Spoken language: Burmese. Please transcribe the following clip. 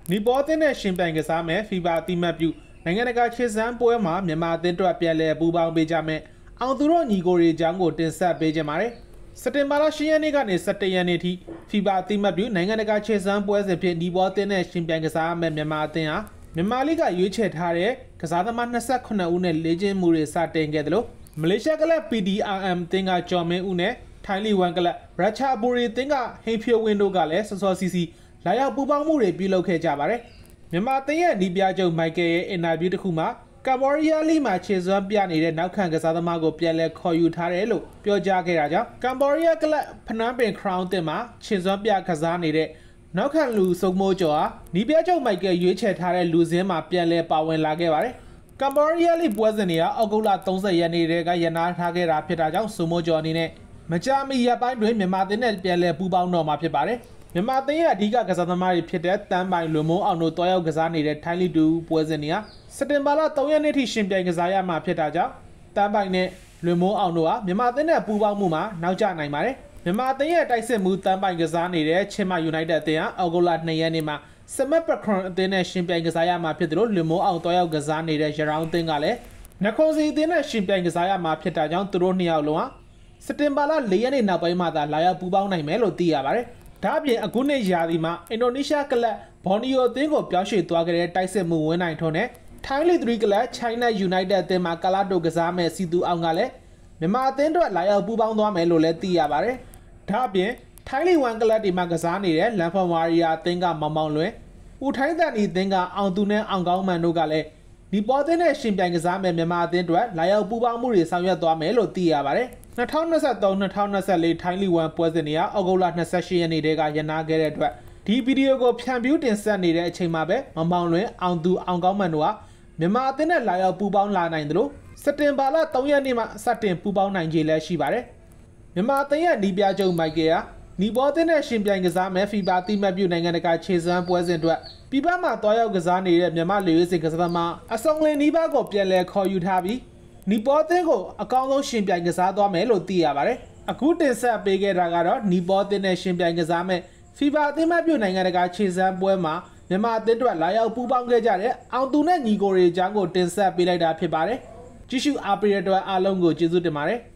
နီပေါ်အသင်းနဲ့ရှင်ပြိုင်ကစားမယ်ဖီဘာအတိမတ်ပြုနိုင်ငံတကာခြေစမ်းပွဲမှာမြန်မာအသင်းတို့ပြန်လည်ပူးပေါင်းပေးကြမယ်အောင်သူတို့ညီကိုတွေအကြောင်းကိုတင်ဆက်ပေးကြပါမယ်စက်တင်ဘာလ10ရက်နေ့ကနေ17ရက်နေ့ထိဖီဘာအတိမတ်ပြုနိုင်ငံတကာခြေစမ်းပွဲစဉ်ဖြင့်နီပေါ်အသင်းနဲ့ရှင်ပြိုင်ကစားမယ်မြန်မာအသင်းဟာမြန်မာလိဂ်ကရွေးချယ်ထားတဲ့ကစားသမား28ဦးနဲ့လေ့ကျင့်မှုတွေစတင်ခဲ့တယ်လို့မလေးရှားကလပ် PDRM အသင်းကကျော်မင်းဦးနဲ့ထိုင်းလီဝန်ကလပ်ရချာဘူရီအသင်းကဟိန်ဖြိုဝင်းတို့ကလည်းစောစောစီစီလာရောက်ပူးပေါင်းမှုတွေပြုလုပ်ခဲ့ကြပါတယ်မြန်မာအသင်းရဲ့ဒီပြချုပ်မိုက်ကယ်ရဲ့အင်တာဗျူးတစ်ခုမှာကမ်ဘောဒီးယားလိမှာခြေစွမ်းပြနေတဲ့နောက်ခံကစားသမားကိုပြန်လည်ခေါ်ယူထားတယ်လို့ပြောကြားခဲ့တာကြောင့်ကမ်ဘောဒီးယားကလပ်ဖနန်းပင်ခရောင်းတင်မှာခြေစွမ်းပြကစားနေတဲ့နောက်ခံလူစုံမိုးကျော်ဟာဒီပြချုပ်မိုက်ကယ်ရွေးချယ်ထားတဲ့လူစင်းမှာပြန်လည်ပါဝင်လာခဲ့ပါတယ်ကမ်ဘောဒီးယားလိပွဲစဉ်တွေကအောက်တိုဘာ30ရက်နေ့တည်းကရနာထားခဲ့တာဖြစ်တာကြောင့်စုံမိုးကျော်အနေနဲ့မကြာမီရက်ပိုင်းတွင်မြန်မာအသင်းနဲ့ပြန်လည်ပူးပေါင်းတော့မှာဖြစ်ပါတယ်မြန်မာအသင်းရဲ့အဓိကကစားသမားတွေဖြစ်တဲ့တန်းပိုင်လွန်မိုးအောင်တို့တွားရောက်ကစားနေတဲ့ထိုင်းလီတူပွဲစဉ်တွေကစက်တင်ဘာလ3ရက်နေ့ထိရှင်ပြိုင်ကစားရမှာဖြစ်တာကြောင့်တန်းပိုင်နဲ့လွန်မိုးအောင်တို့ဟာမြန်မာအသင်းနဲ့ပူးပေါင်းမှုမှာနောက်ကျနိုင်ပါတယ်မြန်မာအသင်းရဲ့တိုက်စစ်မှုတန်းပိုင်ကစားနေတဲ့ချင်းမယူနိုက်တက်အသင်းဟာအောက်တိုဘာ2ရက်နေ့မှာစမတ်ပခရွန်အသင်းနဲ့ရှင်ပြိုင်ကစားရမှာဖြစ်တယ်လို့လွန်မိုးအောင်တွားရောက်ကစားနေတဲ့ရရောင်းအသင်းကလည်းနခွန်စီအသင်းနဲ့ရှင်ပြိုင်ကစားရမှာဖြစ်တာကြောင့်သူတို့နှစ်ယောက်လုံးဟာစက်တင်ဘာလ4ရက်နေ့နောက်ပိုင်းမှာသာလာရောက်ပူးပေါင်းနိုင်မယ်လို့သိရပါတယ်ဒါအပြင်အခုနှစ်ရာသီမှာအင်ဒိုနီးရှားကလပ်ဘော်နီယိုအသင်းကိုပြောင်းရွှေ့သွားခဲ့တဲ့တိုက်စစ်မှုဝင်းနိုင်ထွန်းနဲ့ထိုင်းလီ3ကလပ် China United အသင်းမှာကာလာတိုကစားမဲ့စီတူအောင်ကလည်းမြန်မာအသင်းတို့လာရောက်ပူးပေါင်းသွားမယ်လို့လည်းသိရပါတယ်ဒါအပြင်ထိုင်းလီ1ကလပ်ဒီမှာကစားနေတဲ့လန်ဖော်မာရီယာအသင်းကမောင်မောင်လွင်ဦးထိုင်းတန်ဒီအသင်းကအောင်သူနဲ့အောင်ကောင်းမန်တို့ကလည်းဒီပေါ်အသင်းနဲ့ရှင်ပြိုင်ကစားမဲ့မြန်မာအသင်းတို့လာရောက်ပူးပေါင်းမှုတွေဆောင်ရွက်သွားမယ်လို့သိရပါတယ်2023-2024ထိုင်းလီ1ပွဲစဉ်တွေကအောက်တိုဘာ28ရက်နေ့တည်းကရနာခဲ့တဲ့အတွက်ဒီဗီဒီယိုကိုဖြန့်ဖြူးတင်ဆက်နေတဲ့အချိန်မှာပဲမမောင်လွင်အောင်သူအောင်ကောင်းမန်တို့ကမြန်မာအသင်းနဲ့လာရောက်ပူးပေါင်းလာနိုင်တယ်လို့စက်တင်ဘာလ3ရက်နေ့မှာစတင်ပူးပေါင်းနိုင်ခြေလည်းရှိပါတယ်မြန်မာအသင်းရဲ့နီးပြချုပ်မိုက်ကယ်ဟာနီပေါ်အသင်းနဲ့ရှင်ပြိုင်ကစားမဲ့ဖီဘာတိမတ်ပြုနိုင်ငံတကာခြေစွမ်းပွဲစဉ်အတွက်ပြည်ပမှာတွားရောက်ကစားနေတဲ့မြန်မာလူရေးစစ်ကစားသမားအစုံလင်နီးပါးကိုပြန်လည်ခေါ်ယူထားပြီးနီပေါ်အသင်းကိုအကောင်းဆုံးရှင်ပြိုင်ကစားသွားမယ်လို့သိရပါတယ်အခုတင်ဆက်ပေးခဲ့တာကတော့နီပေါ်အသင်းနဲ့ရှင်ပြိုင်ကစားမဲ့ဖီဘာအသင်းမပြုနိုင်ငံတကာခြေစမ်းပွဲမှာမြန်မာအသင်းတို့လာရောက်ပူးပေါင်းခဲ့ကြတဲ့အောင်သူနဲ့ညီကိုတွေအကြောင်းကိုတင်ဆက်ပေးလိုက်တာဖြစ်ပါတယ်ကြည့်ရှုအားပေးတဲ့အတွက်အားလုံးကိုကျေးဇူးတင်ပါတယ်